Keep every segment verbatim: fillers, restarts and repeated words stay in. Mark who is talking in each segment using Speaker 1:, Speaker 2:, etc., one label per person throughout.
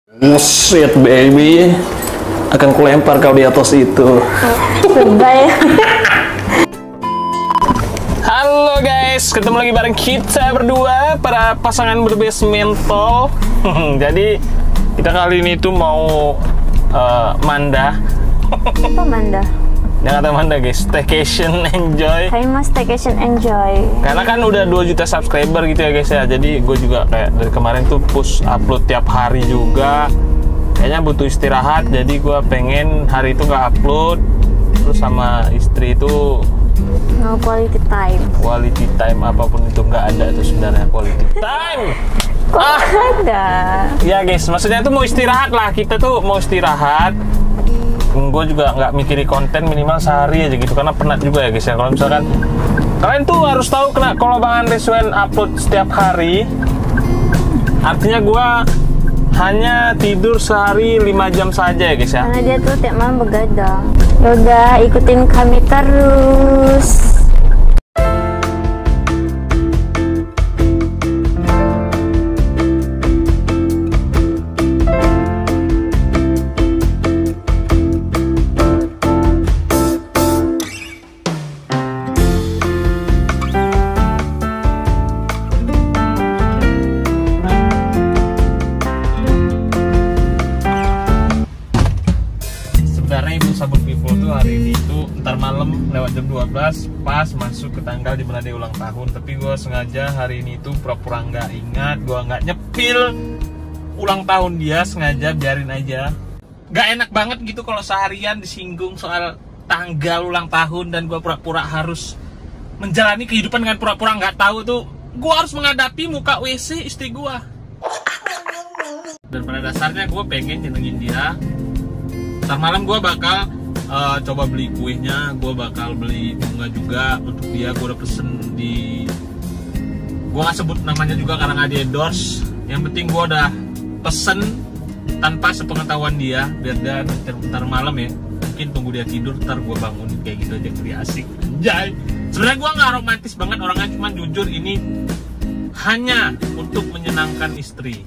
Speaker 1: Shit baby, akan kulempar kau di atas itu.
Speaker 2: Bye.
Speaker 1: Halo guys, ketemu lagi bareng kita berdua, para pasangan berbes mental. Jadi kita kali ini tuh mau uh, manda.
Speaker 2: Apa manda?
Speaker 1: Jangan kata manda guys, staycation enjoy.
Speaker 2: Kami mau staycation enjoy.
Speaker 1: Karena kan udah dua juta subscriber gitu ya guys ya. Jadi gue juga kayak dari kemarin tuh push upload tiap hari juga. Kayaknya butuh istirahat, jadi gue pengen hari itu nggak upload. Terus sama istri itu
Speaker 2: No quality time.
Speaker 1: Quality time apapun itu nggak ada tuh sebenarnya quality time.
Speaker 2: Kok ah. ada?
Speaker 1: Ya guys, maksudnya tuh mau istirahat lah. Kita tuh mau istirahat. Gue juga nggak mikirin konten minimal sehari aja gitu, karena penat juga ya guys ya. Kalau misalkan kalian tuh harus tahu kena kalau Bang Andre Suen upload setiap hari, artinya gue hanya tidur sehari lima jam saja ya guys ya.
Speaker 2: Karena dia tuh tiap malam begadang. Yaudah, ikutin kami terus.
Speaker 1: Sabun people tuh hari ini tuh ntar malam lewat jam dua belas pas masuk ke tanggal di mana dia ulang tahun. Tapi gue sengaja hari ini tuh pura-pura nggak ingat, gue nggak nyepil ulang tahun dia, sengaja biarin aja. Gak enak banget gitu kalau seharian disinggung soal tanggal ulang tahun dan gue pura-pura harus menjalani kehidupan dengan pura-pura nggak tahu tuh. Gue harus menghadapi muka W C istri gue. Dan pada dasarnya gue pengen nyenengin dia. Ntar malam gue bakal uh, coba beli kuenya, gue bakal beli bunga juga untuk dia. Gue udah pesen di, gue gak sebut namanya juga karena gak di endorse. Yang penting gue udah pesen tanpa sepengetahuan dia, biar dia ntar malam ya, mungkin tunggu dia tidur, ntar gue bangun kayak gitu aja, kiri asik. Anjay, sebenarnya gue gak romantis banget orangnya, cuman jujur ini hanya untuk menyenangkan istri.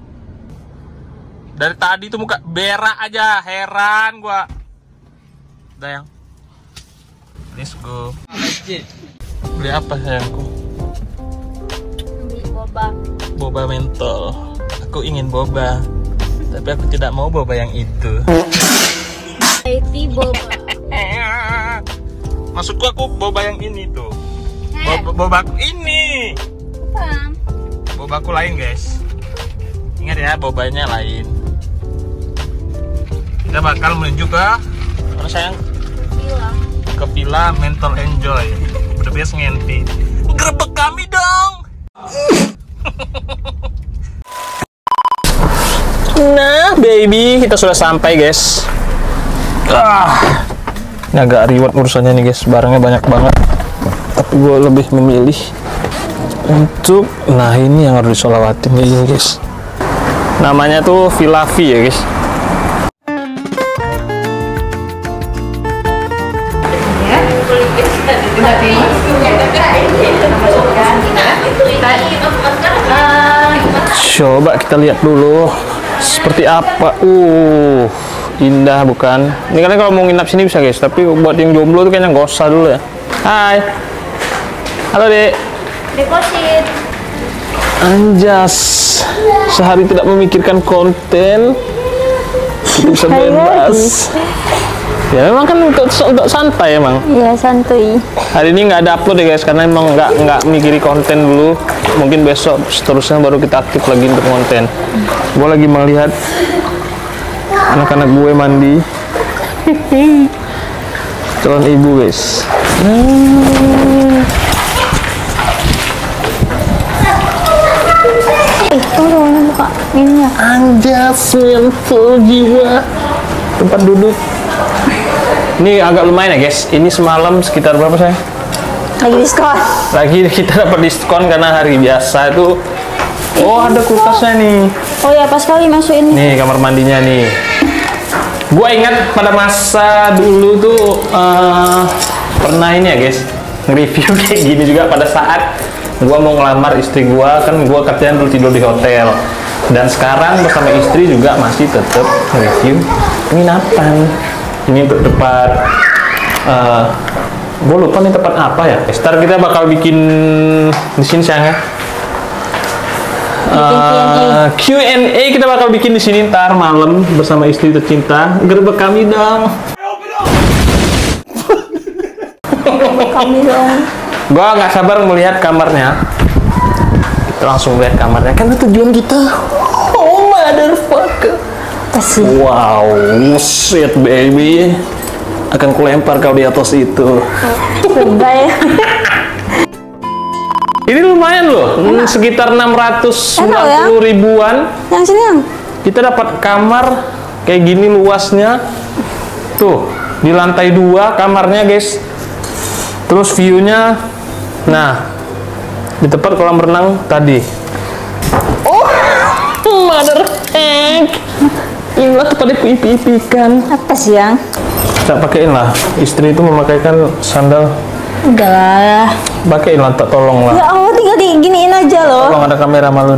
Speaker 1: Dari tadi tuh muka berak aja, heran gua. Udah yang, let's go. Beli apa sayangku?
Speaker 2: Beli boba.
Speaker 1: Boba mentol. Aku ingin boba, tapi aku tidak mau boba yang itu.
Speaker 2: Itu boba.
Speaker 1: Maksudku aku boba yang ini tuh. Boba, bobaku ini.
Speaker 2: Apa?
Speaker 1: Bobaku lain guys. Ingat ya, bobanya lain. Kita bakal menuju ke mana sayang?
Speaker 2: Villa.
Speaker 1: Ke Villa Mental Enjoy. Udah biasa ngenti. Gerebek kami dong. Nah baby, kita sudah sampai guys. Ah, ini agak ribet urusannya nih guys. Barangnya banyak banget. Tapi gue lebih memilih untuk, nah ini yang harus disolawatin ini guys. Namanya tuh Villa V ya guys. Coba kita lihat dulu seperti apa. Uh, indah bukan? Ini kalian kalau mau nginap sini bisa guys, tapi buat yang jomblo tuh kayaknya nggak usah dulu ya. Hai, halo dek.
Speaker 2: Deposit.
Speaker 1: Anjas, sehari tidak memikirkan konten, bisa bebas. Ya memang kan untuk untuk santai emang.
Speaker 2: Iya santuy.
Speaker 1: Hari ini nggak ada upload ya guys, karena emang nggak nggak mikiri konten dulu. Mungkin besok seterusnya baru kita aktif lagi untuk konten. Gue lagi melihat anak-anak gue mandi. Calon ibu guys.
Speaker 2: Eh, tolong buka ini ya.
Speaker 1: Anjas mental jiwa. Tempat duduk. Ini agak lumayan ya guys. Ini semalam sekitar berapa sayang?
Speaker 2: Lagi diskon.
Speaker 1: Lagi kita dapat diskon karena hari biasa itu. Oh ada kulkasnya nih.
Speaker 2: Oh ya pas kali masukin.
Speaker 1: Nih kamar mandinya nih. Gua ingat pada masa dulu tuh uh, pernah ini ya guys, nge-review kayak gini juga pada saat gua mau ngelamar istri gua. Kan gua katanya dulu tidur di hotel. Dan sekarang bersama istri juga masih tetap review penginapan. Ini untuk tempat, uh, gue lupa nih tempat apa ya. Ntar kita bakal bikin di sini sayang ya. Uh, Q and A kita bakal bikin di sini ntar malam bersama istri tercinta. Gerbek kami dong.
Speaker 2: Gerbek kami dong.
Speaker 1: Gua nggak sabar melihat kamarnya. Kita langsung lihat kamarnya. Kan itu tujuan kita. Oh motherfucker.
Speaker 2: Kasih.
Speaker 1: Wow, shit baby. Akan kulempar kau di atas itu.
Speaker 2: Lebay.
Speaker 1: Ini lumayan loh, hmm, sekitar enam ratus sembilan puluh ribuan.
Speaker 2: Yang sini yang?
Speaker 1: Kita dapat kamar kayak gini luasnya. Tuh, di lantai dua kamarnya guys. Terus view-nya, nah, di tempat kolam renang tadi. Oh, mother egg. Inilah tempatnya pipi-pipikan.
Speaker 2: Apa sih yang?
Speaker 1: Kita pakein lah, istri itu memakaikan sandal.
Speaker 2: Udah lah.
Speaker 1: Pakein lah, tak tolong lah.
Speaker 2: Ya Allah, tinggal diginiin aja loh.
Speaker 1: Tolong ada kamera malu.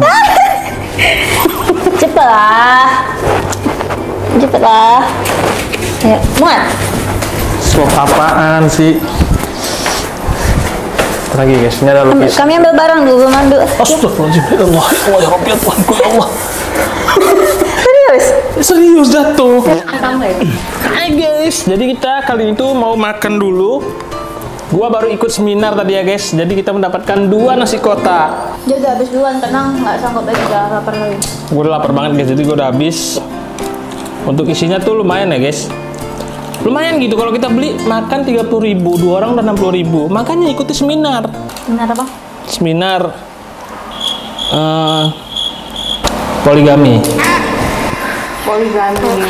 Speaker 2: Cepet lah. Cepet lah. Ayo, muat.
Speaker 1: Swap apaan sih? Lagi guys, ini ada lukis.
Speaker 2: Kami ambil barang dulu, mandu.
Speaker 1: Astagfirullahaladzim, ya Allah, ya Allah, ya Rabbi, ya Tuhanku, ya Allah.
Speaker 2: Serius?
Speaker 1: Serius jatuh.
Speaker 2: Kamu ya?
Speaker 1: Hai guys, jadi kita kali itu mau makan dulu. Gua baru ikut seminar tadi ya guys, jadi kita mendapatkan dua nasi kotak.
Speaker 2: Dia udah habis duluan, tenang, nggak sanggup lagi, udah lapar lagi.
Speaker 1: Gue udah lapar banget guys, jadi gue udah habis. Untuk isinya tuh lumayan ya guys. Lumayan gitu, kalau kita beli makan tiga puluh ribu, dua orang dan enam puluh ribu. Makanya ikuti seminar.
Speaker 2: Seminar apa?
Speaker 1: Seminar uh, poligami.
Speaker 2: Poligami.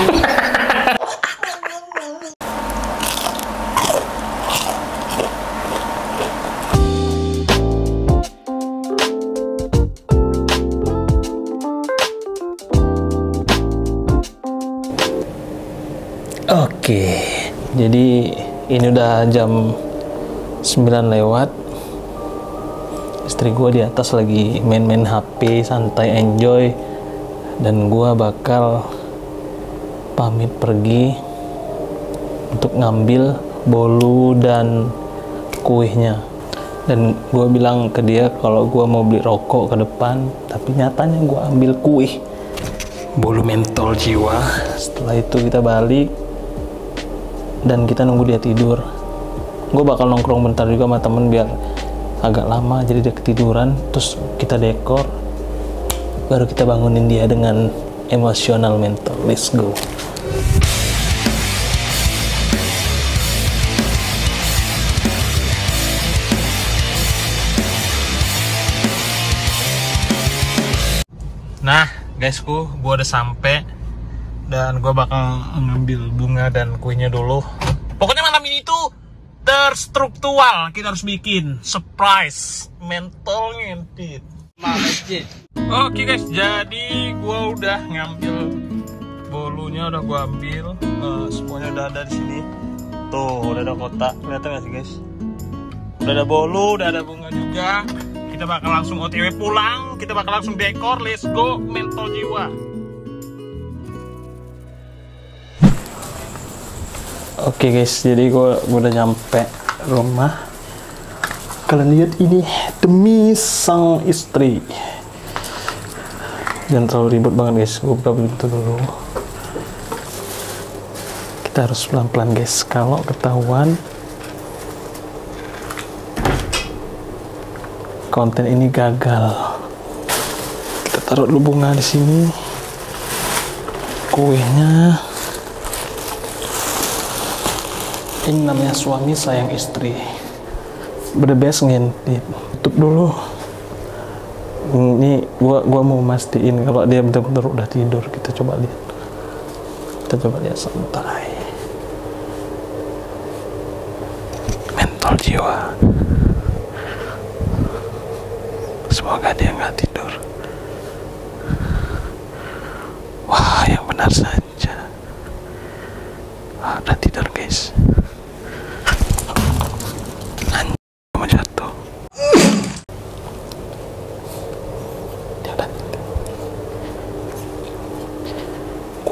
Speaker 1: Oke, jadi ini udah jam sembilan lewat. Istri gue di atas lagi main-main H P, santai, enjoy. Dan gue bakal pamit pergi untuk ngambil bolu dan kuihnya. Dan gue bilang ke dia kalau gue mau beli rokok ke depan, tapi nyatanya gue ambil kuih bolu mentol jiwa. Setelah itu kita balik dan kita nunggu dia tidur. Gue bakal nongkrong bentar juga sama temen biar agak lama, jadi dia ketiduran. Terus kita dekor, baru kita bangunin dia dengan emosional mental. Let's go. Nah guysku, gue udah sampai dan gue bakal ngambil bunga dan kuenya dulu. Pokoknya malam ini tuh terstruktural, kita harus bikin surprise mental ngentit. Oke guys, jadi gue udah ngambil bolunya, udah gue ambil, uh, semuanya udah ada di sini. Tuh udah ada kotak, kelihatan gak sih guys? Udah ada bolu, udah ada bunga juga. Kita bakal langsung O T W pulang, kita bakal langsung dekor. Let's go mental jiwa. Oke okay guys, jadi gue udah nyampe rumah. Kalian lihat ini demi sang istri. Jangan terlalu ribut banget guys, gue buka pintu dulu. Kita harus pelan-pelan guys, kalau ketahuan konten ini gagal. Kita taruh dulu bunga di sini, kuenya. Ini namanya suami sayang istri. The best ngintip. Tutup dulu. Ini gua gua mau mastiin kalau dia benar-benar udah tidur. Kita coba lihat. Kita coba lihat santai. Mental jiwa. Semoga dia nggak tidur. Wah, yang benar saja. Ah, udah tidur guys.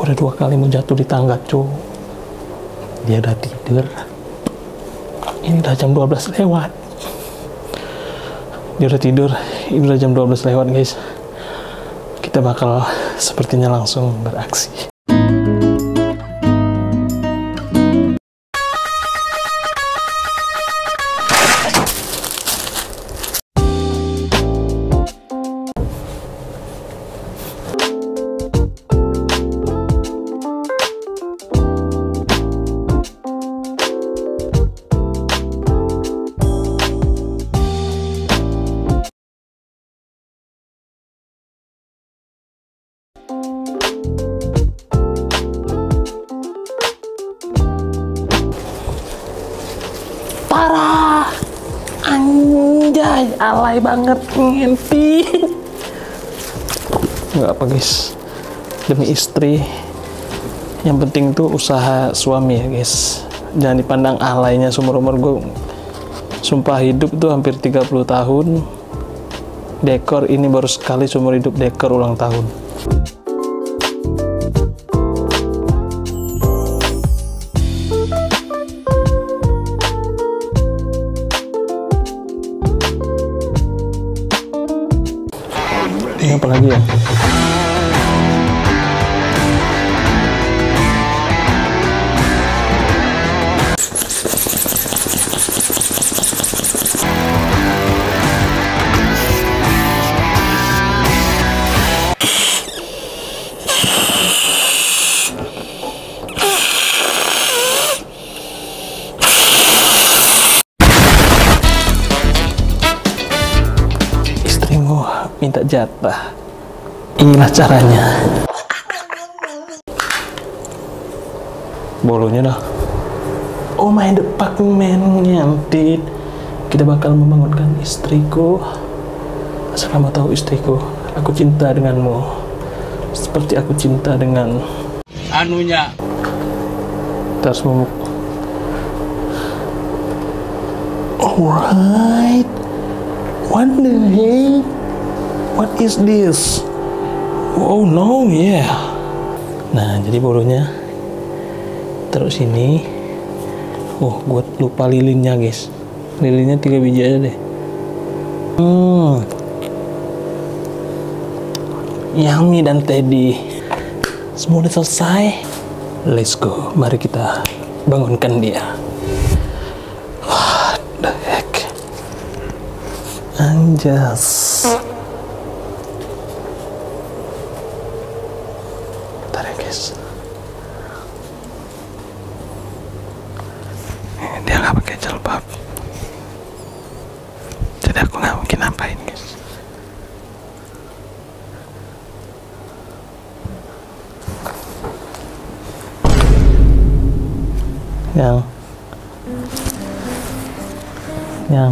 Speaker 3: udah dua kali mau jatuh di tangga, cuy. Dia udah tidur. Ini udah jam dua belas lewat. Dia udah tidur. Ini udah jam dua belas lewat, guys. Kita bakal sepertinya langsung beraksi. Parah, anjay, alay banget, ngenti. Nggak apa guys, demi istri. Yang penting tuh usaha suami ya guys. Jangan dipandang alaynya seumur umur gue. Sumpah hidup tuh hampir tiga puluh tahun. Dekor ini baru sekali seumur hidup dekor ulang tahun. Ini apa lagi ya? Istrimu minta jatah. Inilah caranya. Bolonya dah. Oh my department nyantit. Kita bakal membangunkan istriku. Asal kamu tahu istriku, aku cinta denganmu seperti aku cinta dengan
Speaker 1: anunya.
Speaker 3: Terus memuk. Alright. What the heck? What is this? Oh no, yeah. Nah, jadi bolonya taruh sini. Oh, gue lupa lilinnya guys. Lilinnya tiga biji aja deh. Hmm. Yummy dan Teddy. Semua udah selesai. Let's go. Mari kita bangunkan dia. What the heck? Anjas. Bentar ya guys. Dia nggak pakai jilbab, jadi aku nggak mungkin nampain guys. Yang yang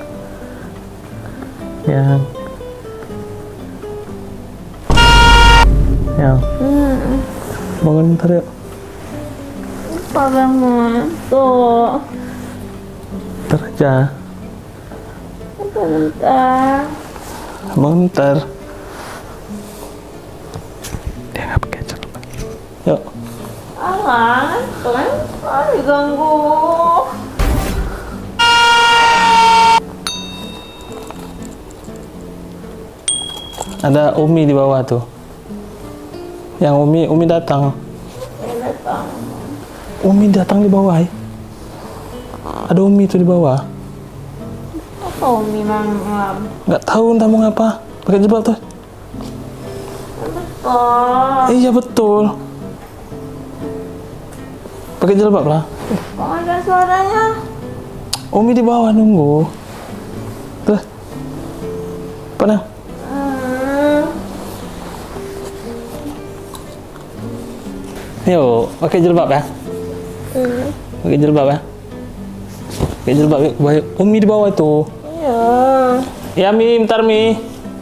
Speaker 3: yang yang
Speaker 2: Hmm,
Speaker 3: bangun bentar yuk.
Speaker 2: apa bangun tuh?
Speaker 3: Bentar aja,
Speaker 2: Apa bentar?
Speaker 3: bangun bentar. Dia nggak pakai jilbab. Yuk.
Speaker 2: Alah, kan? Ah, diganggu.
Speaker 3: Ada Umi di bawah tuh. Yang Umi, Umi datang.
Speaker 2: Datang.
Speaker 3: Umi datang di bawah. Ya. Ada Umi tuh di bawah.
Speaker 2: Apa Umi mangap?
Speaker 3: Nggak tahu entah mau ngapa. Pakai jilbab tuh.
Speaker 2: Betul.
Speaker 3: Iya betul. Pakai jilbab lah.
Speaker 2: Kok ada suaranya?
Speaker 3: Umi di bawah nunggu. Tuh. Apa nah?
Speaker 2: Hmm.
Speaker 3: Yuk, pakai jilbab ya.
Speaker 2: Hmm.
Speaker 3: Pakai jilbab ya. Pakai jilbab yuk. Baik. Umi di bawah itu.
Speaker 2: Iya.
Speaker 3: Ya Mi, bentar Mi.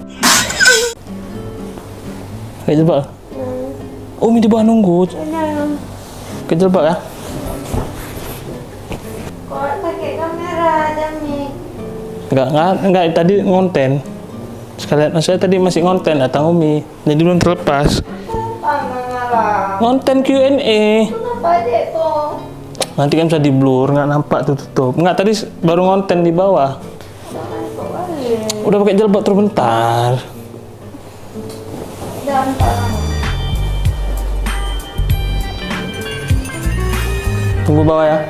Speaker 3: Pakai jilbab.
Speaker 2: Hmm.
Speaker 3: Umi di bawah nunggu.
Speaker 2: Iya.
Speaker 3: Pakai jilbab ya.
Speaker 2: Kok pakai kamera aja Mi?
Speaker 3: Enggak, enggak, enggak, tadi ngonten. Sekalian, saya tadi masih ngonten, datang Umi. Jadi belum terlepas.
Speaker 2: Apa mengalah?
Speaker 3: Konten Q and A.
Speaker 2: Kenapa dek kok?
Speaker 3: Nanti kan bisa di blur, nggak nampak tuh tutup. Nggak, tadi baru ngonten di bawah. Udah pakai jilbab terus bentar. Tunggu bawah ya.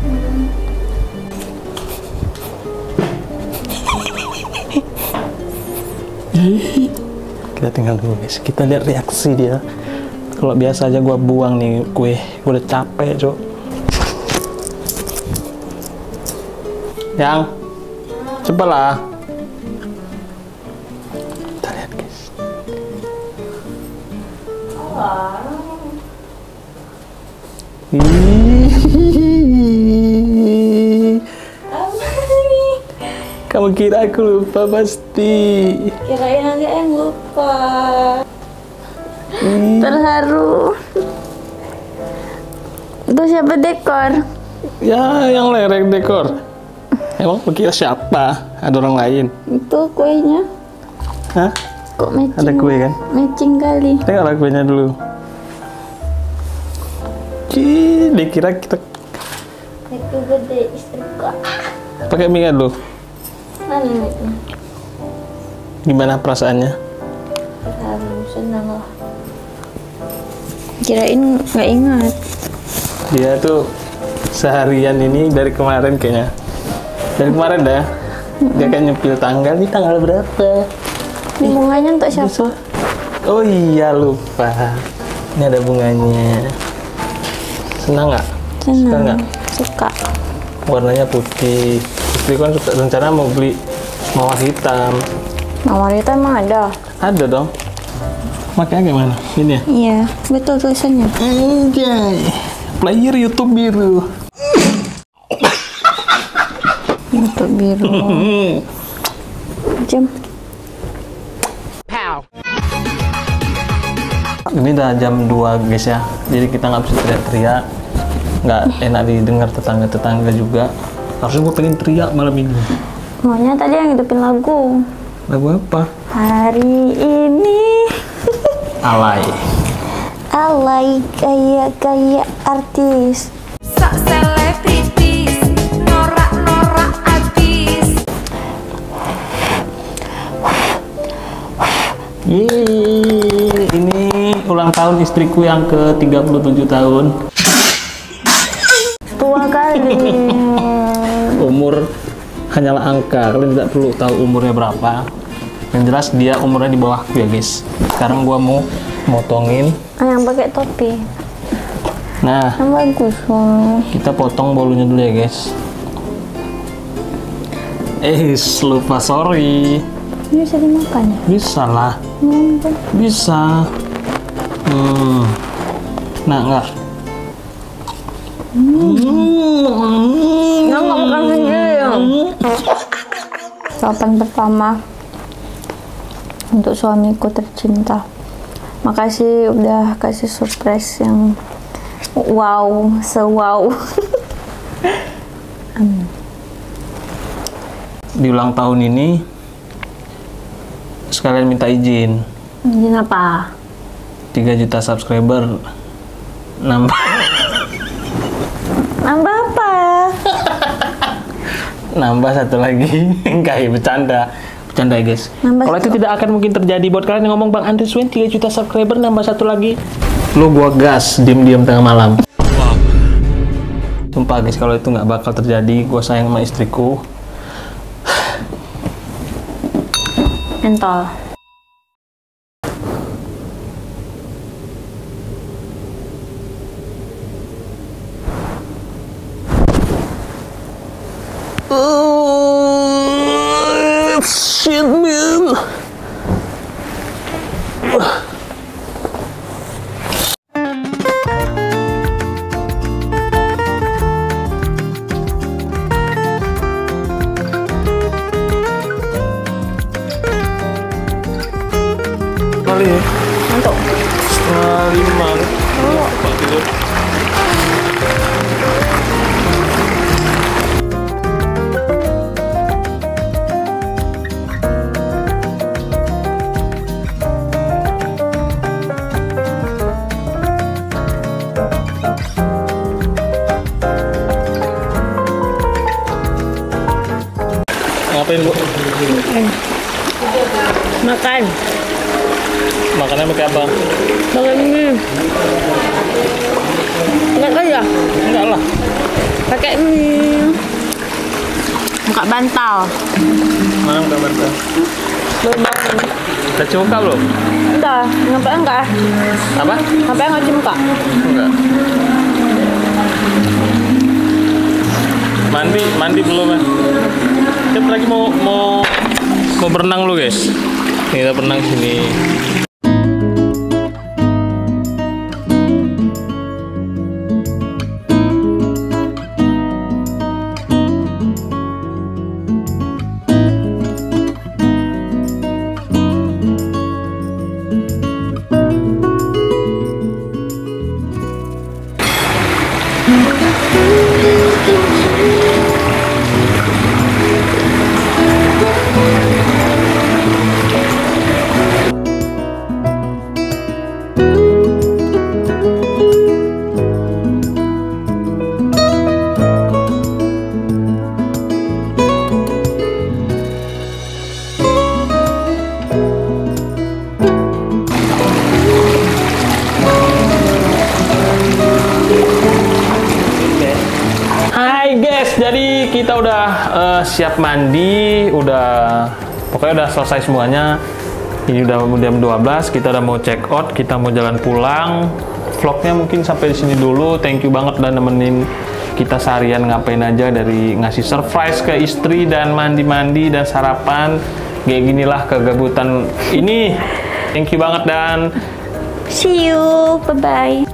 Speaker 3: Kita tinggal dulu guys. Kita lihat reaksi dia. Kalau biasa aja gua buang nih kue, gua udah capek cok. Yang cepatlah. Kita lihat guys. Kamu kira aku lupa pasti.
Speaker 2: Kirain nanti yang lupa. Hmm. Terharu. Itu siapa dekor?
Speaker 3: Ya, yang lereng dekor. Emang lu kira siapa? Ada orang lain?
Speaker 2: Itu kuenya.
Speaker 3: Hah?
Speaker 2: Kok matching?
Speaker 3: Ada kue kan?
Speaker 2: Matching kali.
Speaker 3: Tengoklah kuenya dulu. Cih, dikira kita
Speaker 2: Itu gede istriku.
Speaker 3: pakai mie dulu.
Speaker 2: Mana itu?
Speaker 3: Gimana perasaannya?
Speaker 2: Terharu, senang lah. Kirain nggak ingat.
Speaker 3: Dia tuh seharian ini dari kemarin kayaknya. Dari kemarin dah. Dia kan nyepil tanggal, ini tanggal berapa?
Speaker 2: Ini bunganya untuk siapa?
Speaker 3: Oh iya, lupa. Ini ada bunganya. Senang nggak? Suka
Speaker 2: Senang.
Speaker 3: nggak?
Speaker 2: Suka.
Speaker 3: Warnanya putih. Istri kan suka, rencana mau beli mawar hitam.
Speaker 2: Mawar itu emang ada?
Speaker 3: Ada dong. Makanya gimana? Ini ya?
Speaker 2: Iya, betul tulisannya.
Speaker 3: Anjay. Player YouTube biru.
Speaker 2: YouTube biru. Jam.
Speaker 3: Ini udah jam dua guys ya. Jadi kita nggak bisa teriak-teriak. Nggak enak didengar tetangga-tetangga juga. Harusnya gue pengen teriak malam ini.
Speaker 2: Maunya tadi yang hidupin lagu.
Speaker 3: Lagu apa?
Speaker 2: Hari ini.
Speaker 3: Alay.
Speaker 2: Alay kayak-kayak artis.
Speaker 4: Sak selebritis, norak-norak abis.
Speaker 3: Yeay, ini ulang tahun istriku yang ke tiga puluh tujuh tahun.
Speaker 2: Tua kali.
Speaker 3: Umur hanyalah angka, kalian tidak perlu tahu umurnya berapa. Yang jelas dia umurnya di bawahku ya guys. Sekarang gua mau motongin.
Speaker 2: Ah, yang pakai topi.
Speaker 3: Nah,
Speaker 2: Yang bagus loh.
Speaker 3: kita potong bolunya dulu ya guys. Eh, lupa sorry.
Speaker 2: Ini bisa dimakan ya?
Speaker 3: Bisa lah,
Speaker 2: Hmm.
Speaker 3: bisa. Hmm. Nah, enggak. Hmm.
Speaker 2: Nggak makan sendiri ya? Sarapan pertama untuk suamiku tercinta. Makasih udah kasih surprise yang wow, se-wow.
Speaker 3: Di ulang tahun ini sekalian minta izin.
Speaker 2: Izin apa?
Speaker 3: tiga juta subscriber nambah.
Speaker 2: Nambah apa?
Speaker 3: Nambah satu lagi. Enggak ya, bercanda. Bercanda ya guys.
Speaker 2: Nambah
Speaker 3: Kalau itu
Speaker 2: satu.
Speaker 3: tidak akan mungkin terjadi buat kalian yang ngomong Bang Andri Swen tiga juta subscriber nambah satu lagi. Lu gua gas diem-diem tengah malam. Sumpah guys, kalau itu nggak bakal terjadi. Gua sayang sama istriku.
Speaker 2: Mentol.
Speaker 3: Oh, shit man. Kali ya?
Speaker 2: Untuk.
Speaker 3: Setengah lima. Cepat tidur.
Speaker 2: Makan.
Speaker 3: Makannya pakai apa?
Speaker 2: Makan mie. Enggak aja.
Speaker 3: Enggak lah.
Speaker 2: Pakai mie. Buka bantal.
Speaker 3: Mana buka bantal?
Speaker 2: Belum.
Speaker 3: Udah cuka belum?
Speaker 2: Udah. Ngapain enggak?
Speaker 3: Apa?
Speaker 2: Ngapain nggak muka?
Speaker 3: Enggak. Mandi, mandi belum ya? Kita lagi mau mau mau berenang lu guys. Kita berenang sini. Hai guys, jadi kita udah uh, siap mandi, udah pokoknya udah selesai semuanya. Ini udah jam dua belas, kita udah mau check out, kita mau jalan pulang. Vlognya mungkin sampai di sini dulu. Thank you banget udah nemenin kita seharian ngapain aja, dari ngasih surprise ke istri dan mandi-mandi dan sarapan. Kayak ginilah kegabutan ini. Thank you banget dan
Speaker 2: See you. Bye bye.